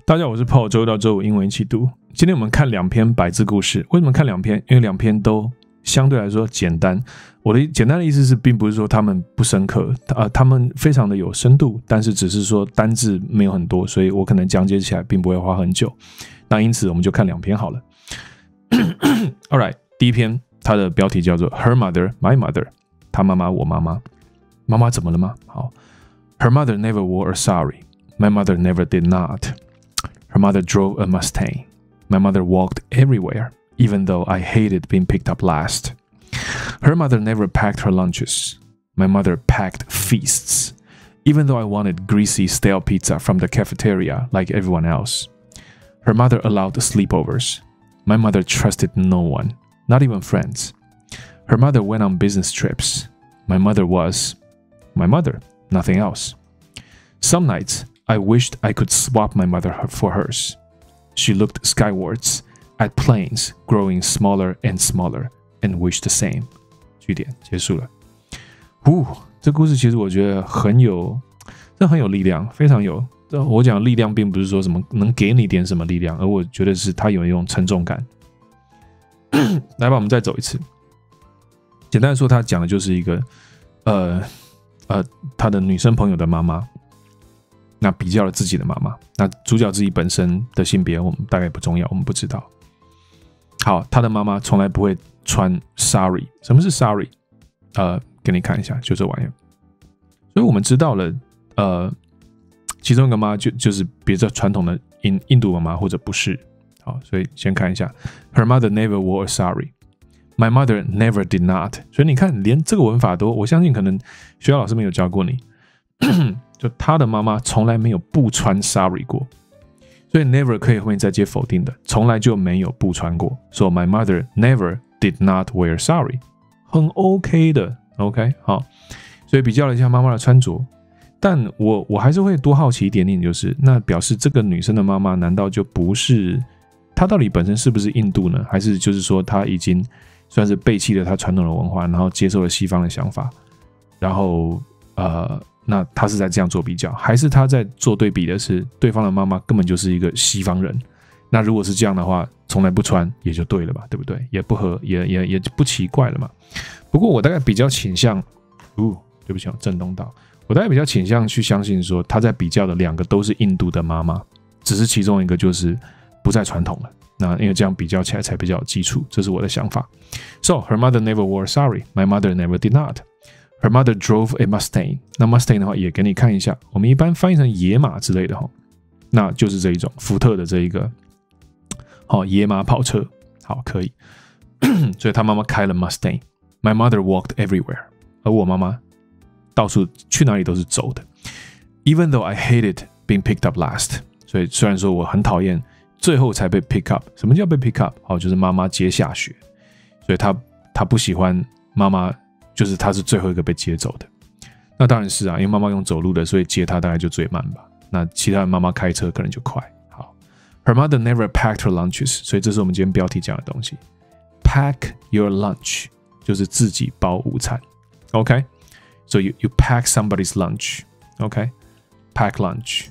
大家好，我是 Paul， 周一到周五英文一起读。今天我们看2篇百字故事。为什么看2篇？因为2篇都相对来说简单。我的简单的意思是，并不是说他们不深刻，他们非常的有深度，但是只是说单字没有很多，所以我可能讲解起来并不会花很久。那因此我们就看2篇好了。Alright， 第一篇它的标题叫做 Her Mother, My Mother， 她妈妈，我妈妈。妈妈怎么了吗？好 ，Her mother never wore a sari. My mother never did not.Her mother drove a Mustang. My mother walked everywhere, even though I hated being picked up last. Her mother never packed her lunches. My mother packed feasts, even though I wanted greasy, stale pizza from the cafeteria like everyone else. Her mother allowed sleepovers. My mother trusted no one, not even friends. Her mother went on business trips. My mother was my mother, nothing else. Some nights,I wished I could swap my mother for hers. She looked skywards at planes growing smaller and smaller and wished the same. 句点结束了。这故事其实我觉得很有力量，非常有。我讲力量并不是说什么能给你点什么力量，而我觉得是它有一种沉重感。来吧，我们再走一次。简单的说，他讲的就是一个他的女生朋友的妈妈。那比较了自己的妈妈，那主角自己本身的性别我们大概不重要，我们不知道。好，他的妈妈从来不会穿 sari。 什么是 sari？ 给你看一下，就这玩意儿。所以我们知道了其中一个妈就是比较传统的印度妈妈或者不是。好，所以先看一下 Her mother never wore a sari. My mother never did not. 所以你看连这个文法都，我相信可能学校老师们有教过你。就他的妈妈从来没有不穿 sari 过，所以 never 可以后面再接否定的，从来就没有不穿过。So my mother never did not wear sari， 很 OK 的 ，OK 好。所以比较了一下妈妈的穿着，但我还是会多好奇一点点，就是那表示这个女生的妈妈难道就不是她到底本身是不是印度呢？还是就是说她已经算是背弃了她传统的文化，然后接受了西方的想法，然后那他是在这样做比较，还是他在做对比的是对方的妈妈根本就是一个西方人？那如果是这样的话，从来不穿也就对了吧，对不对？也不合，也不奇怪了嘛。不过我大概比较倾向，对不起，我震动到。我大概比较倾向去相信说，他在比较的2个都是印度的妈妈，只是其中一个就是不再传统了。那因为这样比较起来才比较有基础，这是我的想法。So her mother never wore sari, my mother never did not.Her mother drove a Mustang. 那 Mustang 的话也给你看一下，我们一般翻译成野马之类的，那就是这一种福特的这一个野马跑车。好，可以。所以他妈妈开了 Mustang. My mother walked everywhere. 而我妈妈到处去哪里都是走的。Even though I hated being picked up last. 所以虽然说我很讨厌最后才被 pick up。什么叫被 pick up？ 就是妈妈接下学。所以他不喜欢妈妈。就是他是最后一个被接走的，那当然是啊，因为妈妈用走路的，所以接他大概就最慢吧。那其他的妈妈开车可能就快。好 ，Her mother never packed her lunches， 所以这是我们今天标题讲的东西。Pack your lunch 就是自己包午餐 ，OK？ So you pack somebody's lunch，OK？Pack lunch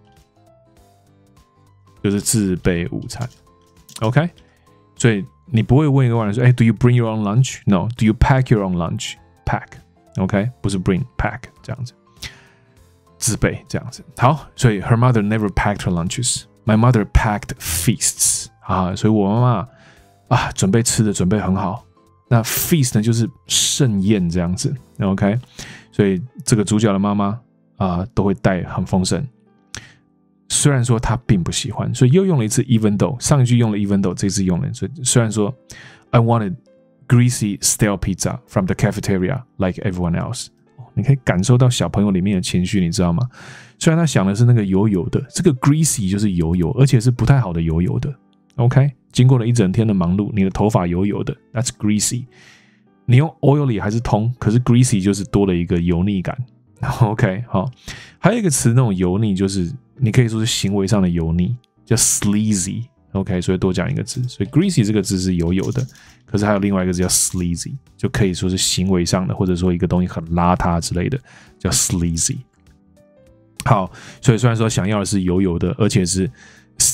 就是自备午餐 ，OK？ 所以你不会问一个外人说，Do you bring your own lunch? No. Do you pack your own lunch?Pack, OK， 不是 bring, pack 这样子，自备这样子。好，所以 her mother never packed her lunches. My mother packed feasts 所以我妈妈准备吃的准备很好。那 feast 呢就是盛宴这样子 ，OK。所以这个主角的妈妈都会带很丰盛。虽然说她并不喜欢，所以又用了一次 even though， 上一句用了 even though， 这次用了，所以虽然说 I wanted.Greasy stale pizza from the cafeteria like everyone else. 你可以感受到小朋友里面的情绪，你知道吗？虽然他想的是那个油油的，这个 greasy 就是油油，而且是不太好的油油的。OK， 经过了一整天的忙碌，你的头发油油的 ，that's greasy。你用 oily 还是通，可是 greasy 就是多了一个油腻感。OK， 好，还有一个词，那种油腻就是你可以说是行为上的油腻，叫 sleazy。OK， 所以多讲一个字，所以 greasy 这个字是油油的，可是还有另外一个字叫 sleazy， 就可以说是行为上的，或者说一个东西很邋遢之类的，叫 sleazy。好，所以虽然说想要的是油油的，而且是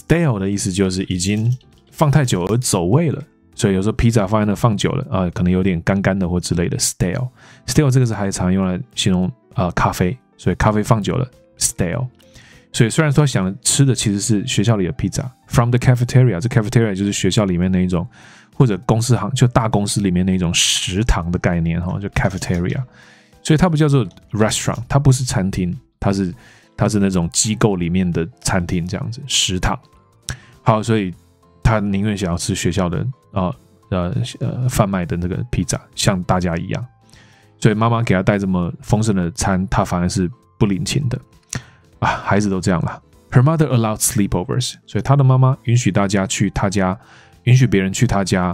stale 的意思就是已经放太久而走味了，所以有时候披萨放在那放久了可能有点干干的或之类的 stale。stale 这个字还常用来形容咖啡，所以咖啡放久了 stale。所以虽然说想吃的其实是学校里的披萨 ，from the cafeteria， 这 cafeteria 就是学校里面那一种，或者公司行就大公司里面那一种食堂的概念就 cafeteria。所以它不叫做 restaurant， 它不是餐厅，它是那种机构里面的餐厅这样子，食堂。好，所以他宁愿想要吃学校的贩卖的那个披萨，像大家一样。所以妈妈给他带这么丰盛的餐，他反而是不领情的孩子都这样了。Her mother allowed sleepovers， 所以他的妈妈允许大家去他家，允许别人去他家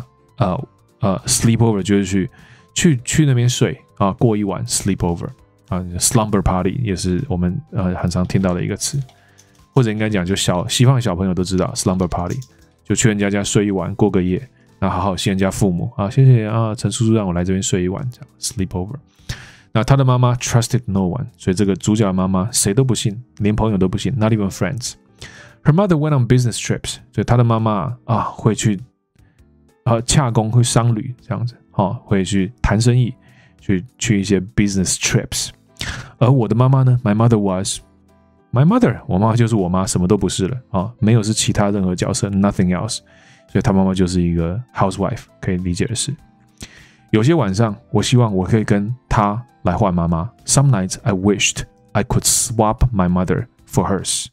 sleepover 就是去那边睡过一晚 sleepover slumber party 也是我们很常听到的一个词，或者应该讲就西方的小朋友都知道 slumber party， 就去人家睡一晚过个夜，然后好好谢人家父母谢谢陈叔叔让我来这边睡一晚这样 sleepover。那他的妈妈 trusted no one， 所以这个主角的妈妈谁都不信，连朋友都不信 ，not even friends。Her mother went on business trips， 所以他的妈妈会去洽公，会商旅这样子会去谈生意，去一些 business trips。而我的妈妈呢 ，my mother was my mother， 我妈妈就是我妈，什么都不是了没有是其他任何角色 ，nothing else。所以她妈妈就是一个 housewife， 可以理解的是。有些晚上，我希望我可以跟她来换妈妈。Some nights I wished I could swap my mother for hers.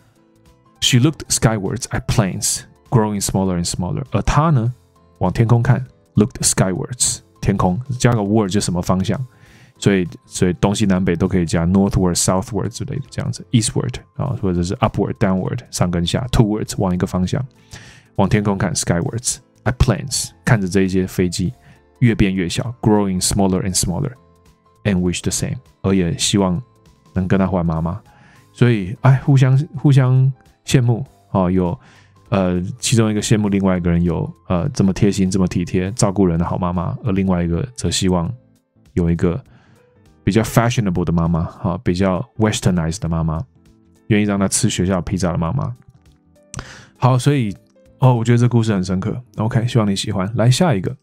She looked skywards at planes, growing smaller and smaller. 而她呢，往天空看 ，looked skywards， 天空加个 word 就什么方向，所以东西南北都可以加 northward, southward 之类的这样子 ，eastward 或者是 upward, downward 上跟下 ，towards 往一个方向，往天空看 skywards at planes 看着这一些飞机越变越小 ，growing smaller and smaller, and wish the same， 而也希望能跟他换妈妈，所以互相羡慕有其中一个羡慕另外一个人有这么贴心这么体贴照顾人的好妈妈，而另外一个则希望有一个比较 fashionable 的妈妈比较 westernized 的妈妈，愿意让他吃学校披萨的妈妈。好，所以我觉得这故事很深刻 OK， 希望你喜欢。来下一个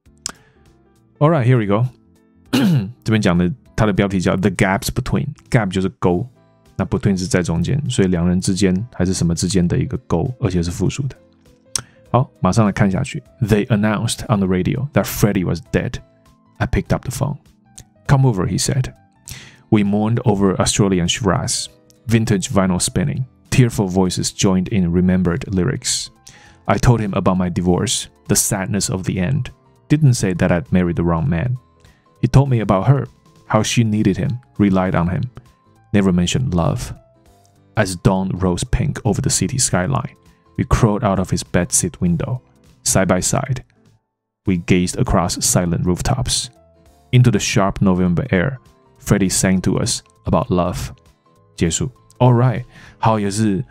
Alright, here we go 这边讲的它的标题叫 The Gaps Between， Gap 就是沟，那 Between 是在中间，所以两人之间还是什么之间的一个沟，而且是复数的。好，马上来看下去。They announced on the radio that Freddie was dead. I picked up the phone. Come over, he said. We mourned over Australian Shiraz, vintage vinyl spinning. Tearful voices joined in remembered lyrics. I told him about my divorce, the sadness of the end. Didn't say that I'd married the wrong man. He told me about her, how she needed him, relied on him. Never mentioned love. As dawn rose pink over the city skyline, we crawled out of his bedsit window. Side by side, we gazed across silent rooftops. Into the sharp November air, Freddie sang to us about love. 结束。All right， 好，也是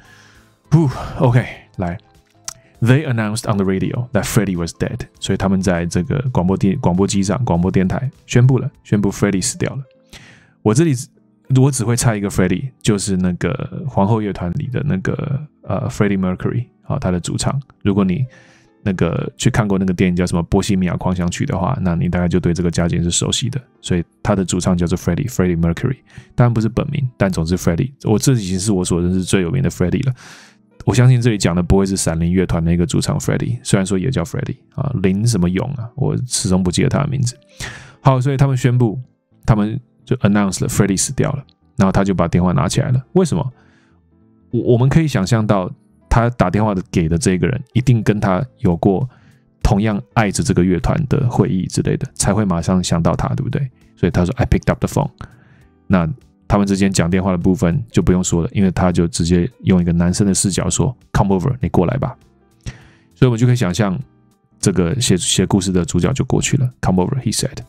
，OK， 来。They announced on the radio that Freddie was dead. 所以他们在这个广播机上、广播电台宣布 Freddie 死掉了。我这里我只会猜一个 Freddie， 就是那个皇后乐团里的那个Freddie Mercury， 他的主唱。如果你那个去看过那个电影叫什么《波西米亚狂想曲》的话，那你大概就对这个家境是熟悉的。所以他的主唱叫做 Freddie Mercury， 当然不是本名，但总之 Freddie， 这已经是我所认识最有名的 Freddie 了。我相信这里讲的不会是闪灵乐团那个主唱 Freddie， 虽然说也叫 Freddie 林什么勇我始终不记得他的名字。好，所以他们宣布，他们就 announce 了 Freddie 死掉了，然后他就把电话拿起来了。为什么？我们可以想象到，他打电话给的这个人一定跟他有过同样爱着这个乐团的会议之类的，才会马上想到他，对不对？所以他说 I picked up the phone。那他们之间讲电话的部分就不用说了，因为他就直接用一个男生的视角说 Come over， 你过来吧。所以我们就可以想象，这个写故事的主角就过去了 Come over, he said。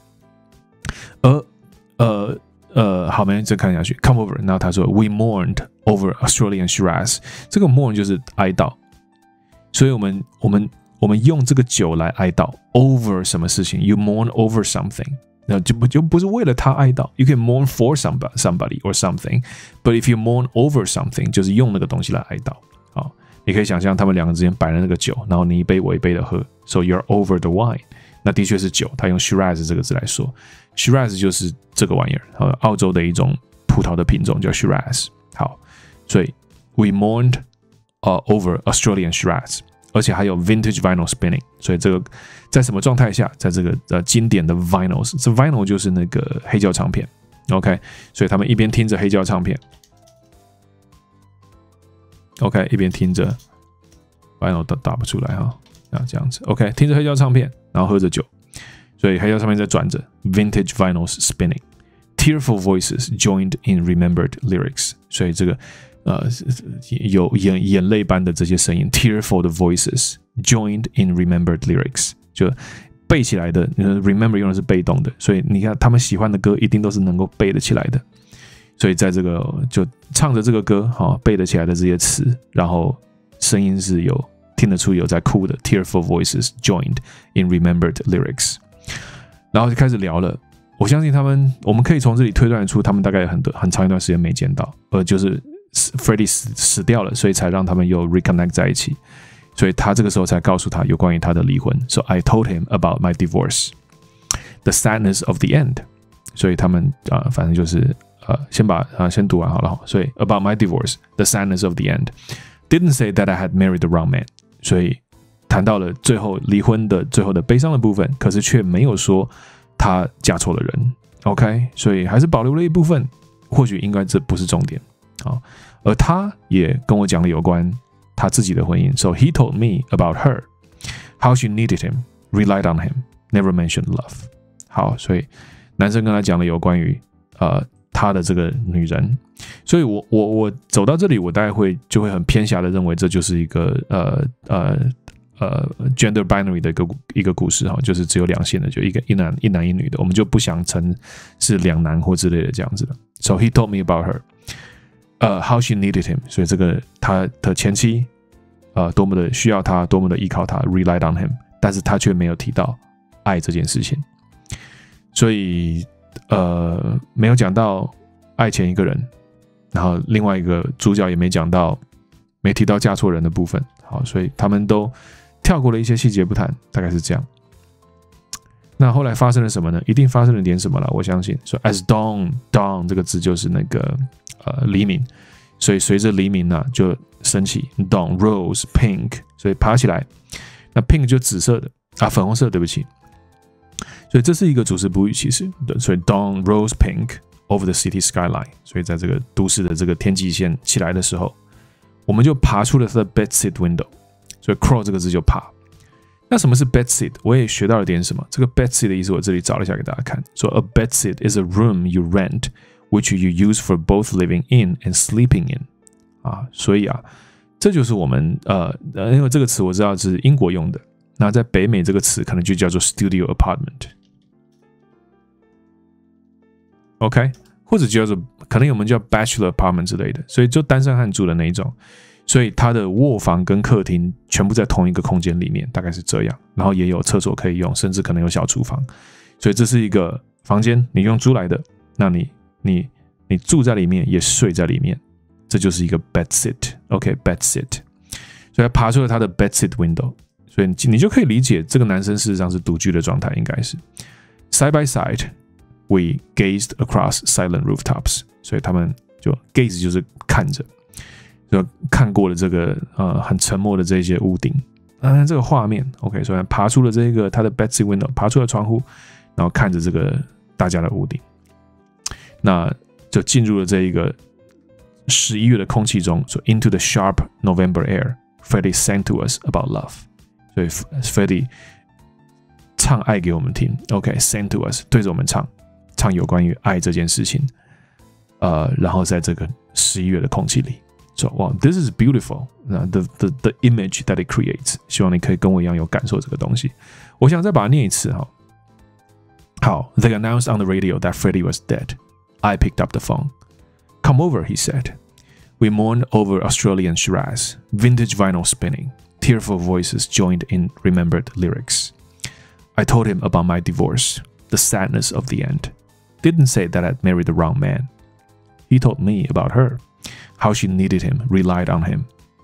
好，没人再看下去 Come over， 然后他说 We mourned over Australian Shiraz。 这个 mourn 就是哀悼，所以我们用这个酒来哀悼 over 什么事情 You mourn over something， 那就不是为了他哀悼。 You can mourn for somebody or something, but if you mourn over something 就是用那个东西来哀悼。好， 你可以想象他们两个之间摆了那个酒，然后你一杯我一杯的喝 ，so you're over the wine。那的确是酒，他用 Shiraz 这个字来说 ，Shiraz 就是这个玩意儿，澳洲的一种葡萄的品种叫 Shiraz。好，所以 we mourned over Australian Shiraz， 而且还有 vintage vinyl spinning。所以这个在什么状态下，在这个经典的 vinyls， 这 vinyl 就是那个黑胶唱片 ，OK， 所以他们一边听着黑胶唱片 ，OK， 一边听着 vinyl 打不出来哈。这样子 ，OK， 听着黑胶唱片，然后喝着酒，所以黑胶唱片在转着 ，vintage vinyls spinning， tearful voices joined in remembered lyrics， 所以这个有眼泪般的这些声音 ，tearful 的 voices joined in remembered lyrics， 就背起来的 ，remember 用的是被动的，所以你看他们喜欢的歌一定都是能够背得起来的，所以在这个就唱着这个歌，背得起来的这些词，然后声音是有。听得出有在哭的 tearful voices joined in remembered lyrics， 然后就开始聊了。我相信他们，我们可以从这里推断出，他们大概很长一段时间没见到，就是 Freddie 死掉了，所以才让他们又 reconnect 在一起。所以他这个时候才告诉他有关于他的离婚。So I told him about my divorce, the sadness of the end。所以他们反正就是先读完好了。所以 about my divorce, the sadness of the end. Didn't say that I had married the wrong man。所以谈到了最后离婚的最后的悲伤的部分，可是却没有说她嫁错了人 ，OK， 所以还是保留了一部分，或许应该这不是重点啊。而他也跟我讲了有关他自己的婚姻 ，So he told me about her, how she needed him, relied on him, never mentioned love。好，所以男生跟他讲了有关于他的这个女人，所以我走到这里，我大概就会很偏狭的认为这就是一个gender binary 的一个故事哈，就是只有两性的，就一男一女的，我们就不想成是两男或之类的这样子的。So he told me about her, how she needed him， 所以这个他的前妻多么的需要他，多么的依靠他 ，relied on him， 但是他却没有提到爱这件事情，所以。没有讲到爱前一个人，然后另外一个主角也没讲到，没提到嫁错人的部分。好，所以他们都跳过了一些细节不谈，大概是这样。那后来发生了什么呢？一定发生了点什么了，我相信。说 as dawn 这个字就是那个黎明，所以随着黎明呢就升起 dawn rose pink， 所以爬起来，那 pink 就紫色的粉红色，对不起。所以这是一个主词补语，其实，所以 dawn rose pink over the city skyline。所以在这个都市的这个天际线起来的时候，我们就爬出了它的 bedsit window。所以 crawl 这个字就爬。那什么是 bedsit？ 我也学到了点什么。这个 bedsit 的意思，我这里找了一下给大家看。说 a bedsit is a room you rent, which you use for both living in and sleeping in。所以这就是我们因为这个词我知道是英国用的。那在北美这个词可能就叫做 studio apartment。OK， 或者叫做可能我们叫 bachelor apartment 之类的，所以就单身汉住的那一种，所以他的卧房跟客厅全部在同一个空间里面，大概是这样，然后也有厕所可以用，甚至可能有小厨房，所以这是一个房间，你用租来的，那你住在里面也睡在里面，这就是一个 bedsit，OK， bedsit， 所以他爬出了他的 bedsit window， 所以你就可以理解这个男生事实上是独居的状态，应该是 side by side。We gazed across silent rooftops， 所以他们就 gaze 就是看着，就看过了这个很沉默的这些屋顶，这个画面 ，OK， 所以爬出了这个他的 bedsit window， 爬出了窗户，然后看着这个大家的屋顶，那就进入了这一个11月的空气中，so into the sharp November air, Freddie sang to us about love， 所以 Freddie 唱爱给我们听 ，OK，sang to us 对着我们唱有关于爱这件事情，然后在这个11月的空气里 ，so wow, this is beautiful. The image that it creates. 希望你可以跟我一样有感受这个东西。我想再把它念一次哈。好 ，They announced on the radio that Freddie was dead. I picked up the phone. Come over, he said. We mourned over Australian Shiraz, vintage vinyl spinning, tearful voices joined in remembered lyrics. I told him about my divorce, the sadness of the end.Didn't say that I'd married the wrong man. He told me about her, how she needed him, relied on him,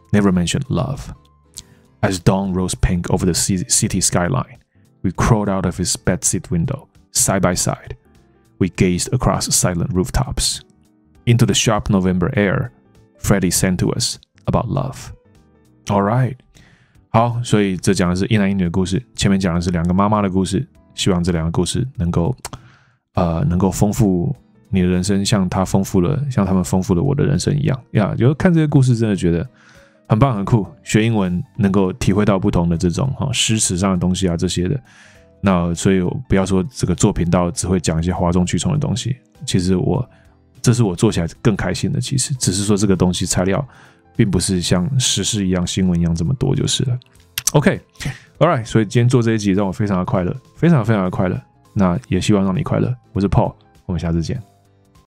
never mentioned love. As dawn rose pink over the city skyline, we crawled out of his bedseat window, side by side. We gazed across silent rooftops. Into the sharp November air, Freddie sang to us about love. All right. 好，所以这讲的是一男一女的故事，前面讲的是两个妈妈的故事，希望这两个故事能够丰富你的人生，像他们丰富了我的人生一样呀。就看这些故事真的觉得很棒很酷，学英文能够体会到不同的这种诗词上的东西啊这些的。那所以我不要说这个做频道只会讲一些哗众取宠的东西，其实这是我做起来更开心的，其实只是说这个东西材料并不是像时事一样新闻一样这么多就是了。OK， Alright， 所以今天做这一集让我非常的快乐，非常非常的快乐，那也希望让你快乐。我是 Paul， 我们下次见。